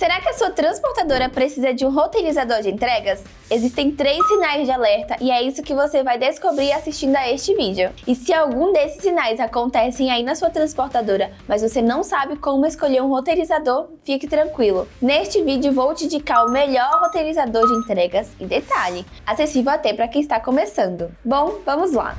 Será que a sua transportadora precisa de um roteirizador de entregas? Existem 3 sinais de alerta e é isso que você vai descobrir assistindo a este vídeo. E se algum desses sinais acontecem aí na sua transportadora, mas você não sabe como escolher um roteirizador, fique tranquilo. Neste vídeo vou te indicar o melhor roteirizador de entregas e detalhe, acessível até para quem está começando. Bom, vamos lá!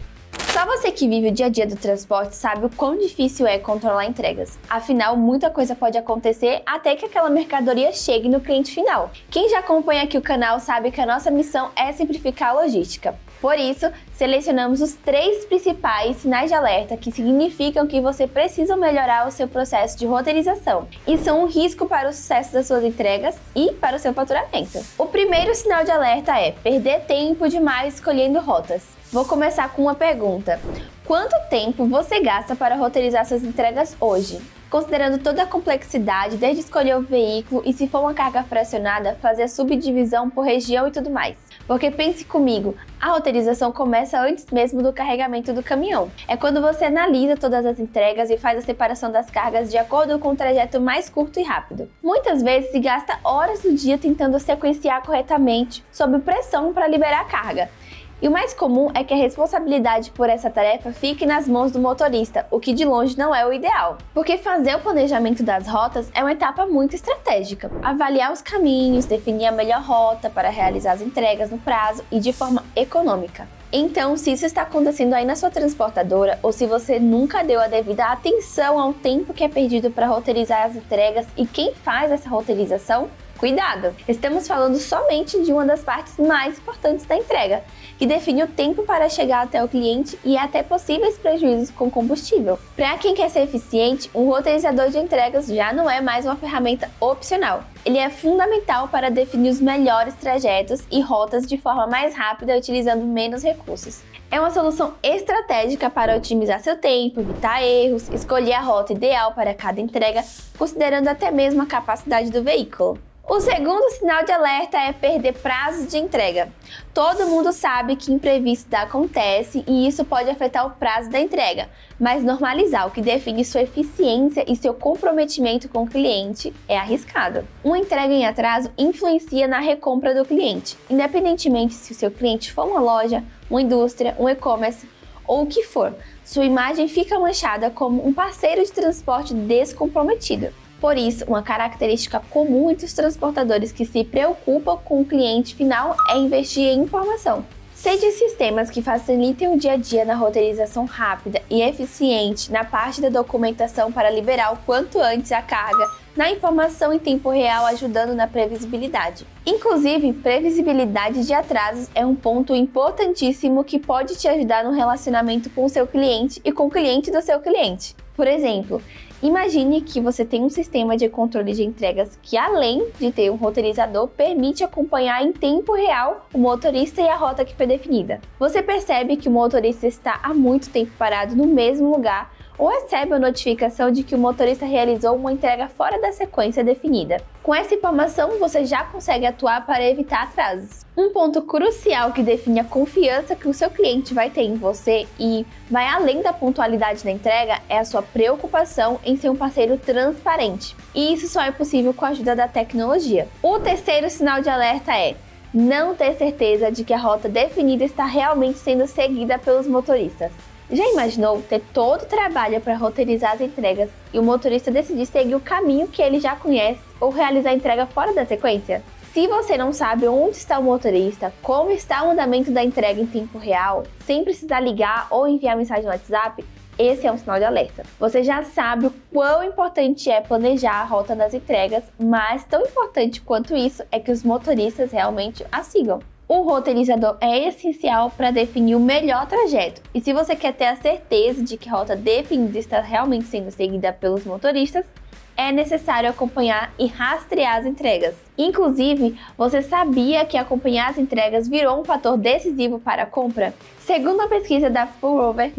Só você que vive o dia a dia do transporte sabe o quão difícil é controlar entregas. Afinal, muita coisa pode acontecer até que aquela mercadoria chegue no cliente final. Quem já acompanha aqui o canal sabe que a nossa missão é simplificar a logística. Por isso, selecionamos os 3 principais sinais de alerta que significam que você precisa melhorar o seu processo de roteirização e são um risco para o sucesso das suas entregas e para o seu faturamento. O primeiro sinal de alerta é perder tempo demais escolhendo rotas. Vou começar com uma pergunta. Quanto tempo você gasta para roteirizar suas entregas hoje? Considerando toda a complexidade, desde escolher o veículo e, se for uma carga fracionada, fazer a subdivisão por região e tudo mais. Porque pense comigo, a roteirização começa antes mesmo do carregamento do caminhão. É quando você analisa todas as entregas e faz a separação das cargas de acordo com o trajeto mais curto e rápido. Muitas vezes se gasta horas do dia tentando sequenciar corretamente, sob pressão para liberar a carga. E o mais comum é que a responsabilidade por essa tarefa fique nas mãos do motorista, o que de longe não é o ideal. Porque fazer o planejamento das rotas é uma etapa muito estratégica. Avaliar os caminhos, definir a melhor rota para realizar as entregas no prazo e de forma econômica. Então, se isso está acontecendo aí na sua transportadora ou se você nunca deu a devida atenção ao tempo que é perdido para roteirizar as entregas e quem faz essa roteirização, cuidado! Estamos falando somente de uma das partes mais importantes da entrega, que define o tempo para chegar até o cliente e até possíveis prejuízos com combustível. Para quem quer ser eficiente, um roteirizador de entregas já não é mais uma ferramenta opcional. Ele é fundamental para definir os melhores trajetos e rotas de forma mais rápida, utilizando menos recursos. É uma solução estratégica para otimizar seu tempo, evitar erros, escolher a rota ideal para cada entrega, considerando até mesmo a capacidade do veículo. O segundo sinal de alerta é perder prazos de entrega. Todo mundo sabe que imprevistos acontecem e isso pode afetar o prazo da entrega, mas normalizar o que define sua eficiência e seu comprometimento com o cliente é arriscado. Uma entrega em atraso influencia na recompra do cliente, independentemente se o seu cliente for uma loja, uma indústria, um e-commerce ou o que for. Sua imagem fica manchada como um parceiro de transporte descomprometido. Por isso, uma característica comum entre os transportadores que se preocupam com o cliente final é investir em informação. Seja em sistemas que facilitem o dia a dia na roteirização rápida e eficiente, na parte da documentação para liberar o quanto antes a carga, na informação em tempo real ajudando na previsibilidade. Inclusive, previsibilidade de atrasos é um ponto importantíssimo que pode te ajudar no relacionamento com o seu cliente e com o cliente do seu cliente. Por exemplo, imagine que você tem um sistema de controle de entregas que, além de ter um roteirizador, permite acompanhar em tempo real o motorista e a rota que foi definida. Você percebe que o motorista está há muito tempo parado no mesmo lugar ou recebe a notificação de que o motorista realizou uma entrega fora da sequência definida. Com essa informação, você já consegue atuar para evitar atrasos. Um ponto crucial que define a confiança que o seu cliente vai ter em você e vai além da pontualidade da entrega é a sua preocupação em ser um parceiro transparente. E isso só é possível com a ajuda da tecnologia. O terceiro sinal de alerta é não ter certeza de que a rota definida está realmente sendo seguida pelos motoristas. Já imaginou ter todo o trabalho para roteirizar as entregas e o motorista decidir seguir o caminho que ele já conhece ou realizar a entrega fora da sequência? Se você não sabe onde está o motorista, como está o andamento da entrega em tempo real, sem precisar ligar ou enviar mensagem no WhatsApp, esse é um sinal de alerta. Você já sabe o quão importante é planejar a rota das entregas, mas tão importante quanto isso é que os motoristas realmente a sigam. O roteirizador é essencial para definir o melhor trajeto. E se você quer ter a certeza de que a rota definida está realmente sendo seguida pelos motoristas, é necessário acompanhar e rastrear as entregas. Inclusive, você sabia que acompanhar as entregas virou um fator decisivo para a compra? Segundo a pesquisa da Fullover,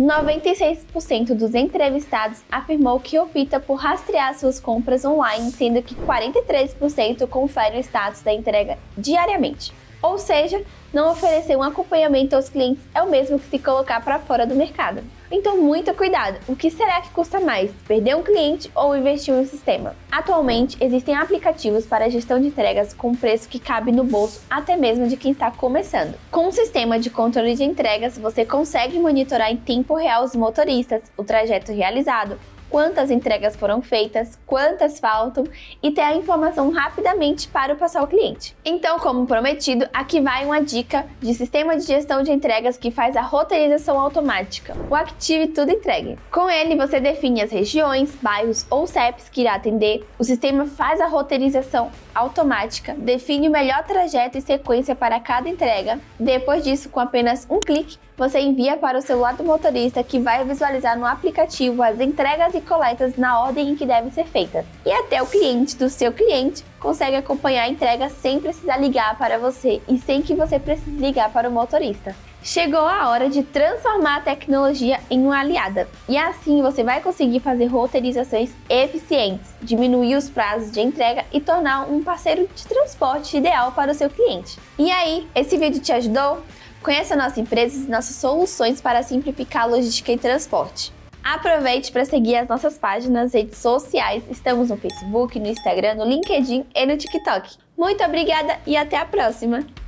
96% dos entrevistados afirmou que opta por rastrear suas compras online, sendo que 43% confere o status da entrega diariamente. Ou seja, não oferecer um acompanhamento aos clientes é o mesmo que se colocar para fora do mercado. Então muito cuidado, o que será que custa mais? Perder um cliente ou investir em um sistema? Atualmente existem aplicativos para gestão de entregas com preço que cabe no bolso até mesmo de quem está começando. Com um sistema de controle de entregas, você consegue monitorar em tempo real os motoristas, o trajeto realizado, quantas entregas foram feitas, quantas faltam e ter a informação rapidamente para passar ao cliente. Então, como prometido, aqui vai uma dica de sistema de gestão de entregas que faz a roteirização automática, o Active Tudo Entregue. Com ele, você define as regiões, bairros ou CEPs que irá atender, o sistema faz a roteirização automática, define o melhor trajeto e sequência para cada entrega. Depois disso, com apenas um clique, você envia para o celular do motorista, que vai visualizar no aplicativo as entregas e coletas na ordem em que devem ser feitas. E até o cliente do seu cliente consegue acompanhar a entrega sem precisar ligar para você e sem que você precise ligar para o motorista. Chegou a hora de transformar a tecnologia em uma aliada, e assim você vai conseguir fazer roteirizações eficientes, diminuir os prazos de entrega e tornar um parceiro de transporte ideal para o seu cliente. E aí, esse vídeo te ajudou? Conheça a nossa empresa e nossas soluções para simplificar a logística e transporte. Aproveite para seguir as nossas páginas nas redes sociais. Estamos no Facebook, no Instagram, no LinkedIn e no TikTok. Muito obrigada e até a próxima!